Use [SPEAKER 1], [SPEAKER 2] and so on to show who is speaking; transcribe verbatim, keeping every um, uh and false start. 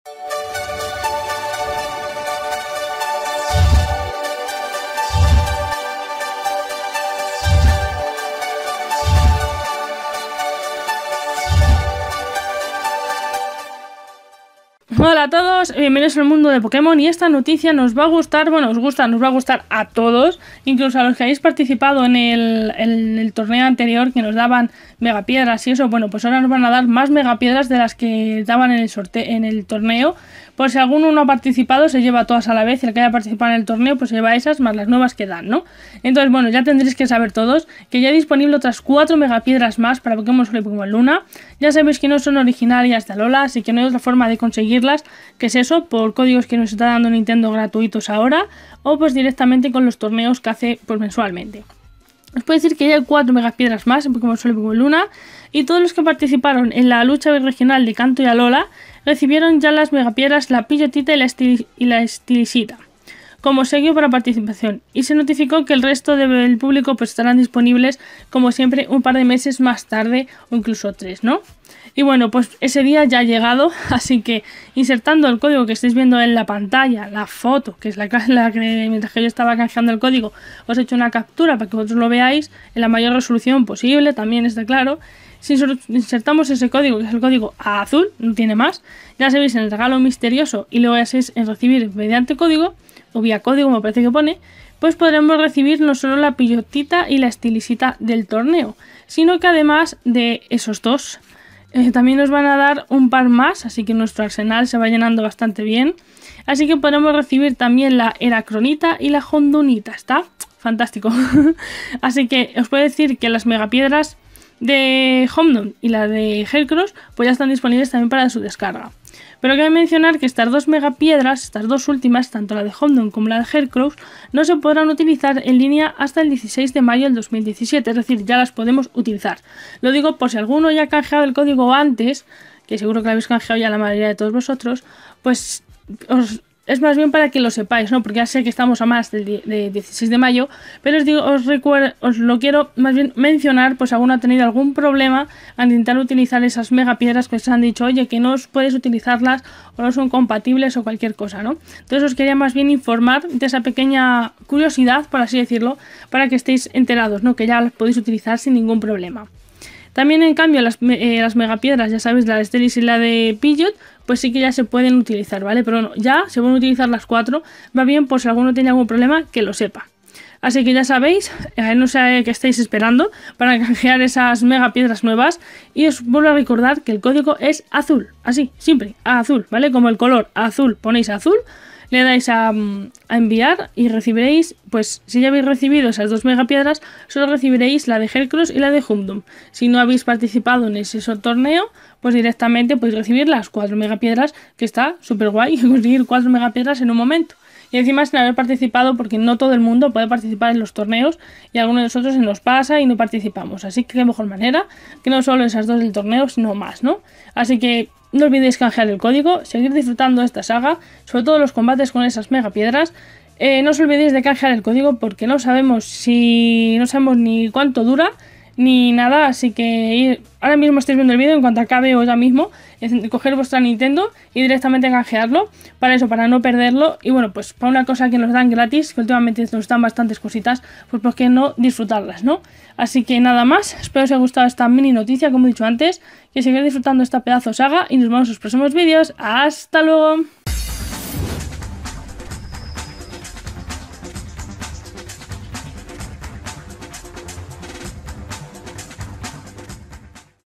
[SPEAKER 1] Hola a todos, bienvenidos al mundo de Pokémon y esta noticia nos va a gustar, bueno, os gusta, nos va a gustar a todos, incluso a los que habéis participado en el, en el torneo anterior que nos daban megapiedras y eso, bueno, pues ahora nos van a dar más megapiedras de las que daban en el sorteo, en el torneo. Por si alguno no ha participado, se lleva todas a la vez, y el que haya participado en el torneo, pues se lleva esas más las nuevas que dan, ¿no? Entonces, bueno, ya tendréis que saber todos que ya hay disponible otras cuatro megapiedras más para Pokémon Sol y Pokémon Luna. Ya sabéis que no son originarias de Alola, así que no hay otra forma de conseguirlas, que es eso, por códigos que nos está dando Nintendo gratuitos ahora, o pues directamente con los torneos que hace pues mensualmente. Os puedo decir que ya hay cuatro megapiedras más en Pokémon Sol y Pokémon Luna, y todos los que participaron en la lucha regional de Kanto y Alola recibieron ya las megapiedras, la Pidgeotita y la, Estil y la Estilisita como sello para participación, y se notificó que el resto del público pues estarán disponibles como siempre un par de meses más tarde o incluso tres, ¿no? Y bueno, pues ese día ya ha llegado, así que insertando el código que estáis viendo en la pantalla, la foto, que es la, la que mientras que yo estaba canjeando el código, os he hecho una captura para que vosotros lo veáis en la mayor resolución posible, también está claro. Si insertamos ese código, que es el código azul, no tiene más, ya sabéis en el regalo misterioso y luego ya sabéis en recibir mediante código, o vía código me parece que pone, pues podremos recibir no solo la Pidgeotita y la Estilisita del torneo, sino que además de esos dos, eh, también nos van a dar un par más, así que nuestro arsenal se va llenando bastante bien. Así que podremos recibir también la Heracronita y la Hondunita, está fantástico. Así que os puedo decir que las megapiedras de Houndoom y la de Heracross pues ya están disponibles también para su descarga. Pero cabe mencionar que estas dos megapiedras, estas dos últimas, tanto la de Houndoom como la de Heracross, no se podrán utilizar en línea hasta el dieciséis de mayo del dos mil diecisiete, es decir, ya las podemos utilizar. Lo digo por si alguno ya ha canjeado el código antes, que seguro que lo habéis canjeado ya la mayoría de todos vosotros, pues os... es más bien para que lo sepáis, ¿no? Porque ya sé que estamos a más del de dieciséis de mayo, pero os digo, os recuerdo, os lo quiero más bien mencionar, pues alguno ha tenido algún problema al intentar utilizar esas megapiedras que os han dicho, oye, que no os puedes utilizarlas o no son compatibles o cualquier cosa, ¿no? Entonces os quería más bien informar de esa pequeña curiosidad, por así decirlo, para que estéis enterados, ¿no? Que ya las podéis utilizar sin ningún problema. También, en cambio, las, eh, las megapiedras, ya sabéis, la de Stelis y la de Pidgeot, pues sí que ya se pueden utilizar, ¿vale? Pero no, ya se pueden utilizar las cuatro, va bien por si alguno tiene algún problema, que lo sepa. Así que ya sabéis, eh, no sé qué estáis esperando para canjear esas megapiedras nuevas, y os vuelvo a recordar que el código es azul, así, siempre, azul, ¿vale? Como el color azul, ponéis azul, le dais a, a enviar y recibiréis, pues si ya habéis recibido esas dos megapiedras, solo recibiréis la de Heracross y la de Houndoom. Si no habéis participado en ese torneo, pues directamente podéis recibir las cuatro megapiedras, que está súper guay conseguir cuatro megapiedras en un momento. Y encima sin haber participado, porque no todo el mundo puede participar en los torneos y a algunos de nosotros se nos pasa y no participamos. Así que qué mejor manera que no solo esas dos del torneo, sino más, ¿no? Así que no olvidéis canjear el código, seguir disfrutando de esta saga, sobre todo los combates con esas megapiedras. Eh, no os olvidéis de canjear el código porque no sabemos si no sabemos ni cuánto dura ni nada, así que ahora mismo estáis viendo el vídeo, en cuanto acabe o ya mismo, coger vuestra Nintendo y directamente canjearlo, para eso, para no perderlo, y bueno, pues para una cosa que nos dan gratis, que últimamente nos dan bastantes cositas, pues por qué no disfrutarlas, ¿no? Así que nada más, espero que os haya gustado esta mini noticia, como he dicho antes, que sigáis disfrutando esta pedazo saga y nos vemos en los próximos vídeos. ¡Hasta luego!